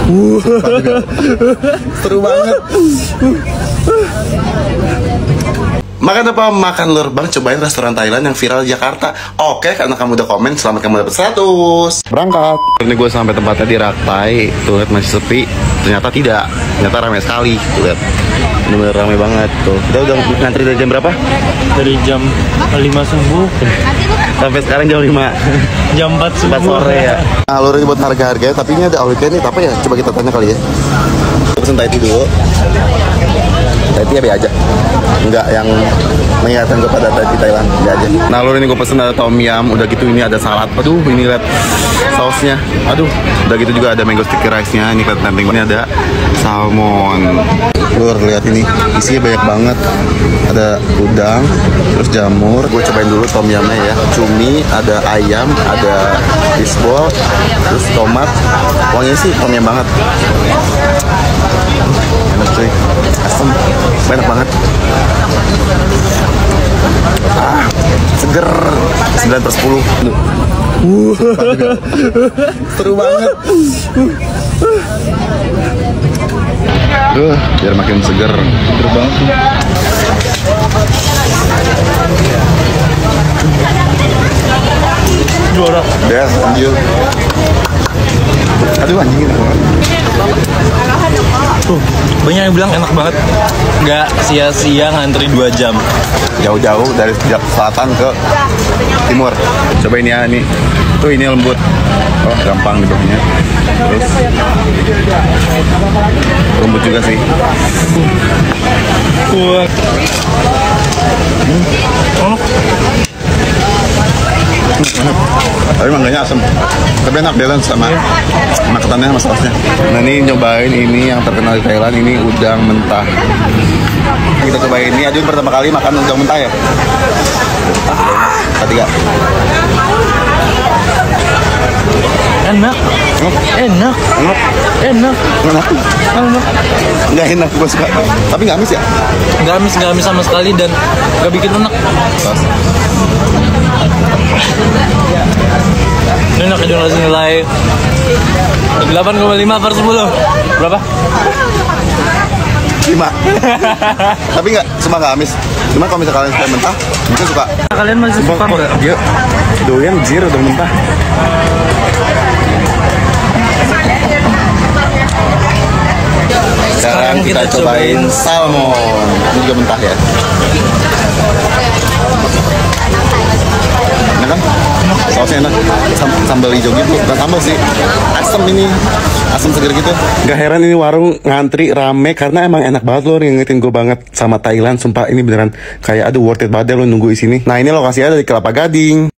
Seru banget. Makan apa? Makan lur bang, cobain restoran Thailand yang viral di Jakarta. Oke, karena kamu udah komen, selamat kamu dapat 100. Berangkat. Ini gue sampai tempatnya di Ratai. Tuh lihat masih sepi. Ternyata tidak. Ternyata ramai sekali. Tuh lihat. Bener-bener ramai banget tuh. Kita udah ngantri dari jam berapa? Dari jam 5 subuh Sampai sekarang jam 5. jam 4 subuh 4 sore ya. Nah, lur ini buat harga-harganya, tapi ini ada awalnya nih, apa ya? Coba kita tanya kali ya. Pesen Thai tea dulu. Thai tea apa aja? Enggak yang mengingatkan kepada Thai tea Thailand, enggak aja. Nah, lur ini gue pesen ada tom yum, udah gitu ini ada salad. Aduh, ini lihat sausnya. Aduh, udah gitu juga ada mango sticky rice-nya. Ini kelihatan tempting. Ini ada salmon. Lur, lihat ini, isinya banyak banget. Ada udang, terus jamur. Gue cobain dulu tom yumnya ya. Cumi, ada ayam, ada fishball, terus tomat. Wanginya sih tom yum banget. Enak cuy, asem, enak banget. Seger, 9/10. Seru banget. Biar makin seger. Seger banget. juara. Best, lanjut. Aduh anjing enak banget. Banyak yang bilang enak banget. Nggak sia-sia ngantri 2 jam. Jauh-jauh dari selatan ke timur. Cobain ya nih. Tuh ini lembut. Oh gampang nih bawahnya. Terus lembut juga sih. Kuat. Tapi mangganya asem. Tapi enak balance sama ketannya sama sausnya. Nah ini nyobain ini yang terkenal di Thailand, ini udang mentah. Kita cobain ini, Adun pertama kali makan udang mentah ya. Ketiga. Enak. Enak. Enak. Enak. Enak. Enak. Nggak enak, gue suka. Tapi nggak amis ya? Nggak amis sama sekali dan nggak bikin enak. Tos. Ini enak aja ngasih nilai 8,5/10. Berapa? 5. Tapi nggak, cuma nggak amis. Cuma kalau misalnya kalian suka mentah, mungkin suka. Kalian masih suka nggak? Dia doyan jir udang mentah. Sekarang kita cobain salmon. Ini juga mentah ya. Enak kan? Sausnya enak. Sambal hijau gitu. Bukan sambal sih. Asam ini. Asam seger gitu. Gak heran ini warung ngantri rame karena emang enak banget loh. Ngingetin gue banget sama Thailand. Sumpah ini beneran kayak aduh worth it banget deh lo nunggu di sini. Nah ini lokasinya ada di Kelapa Gading.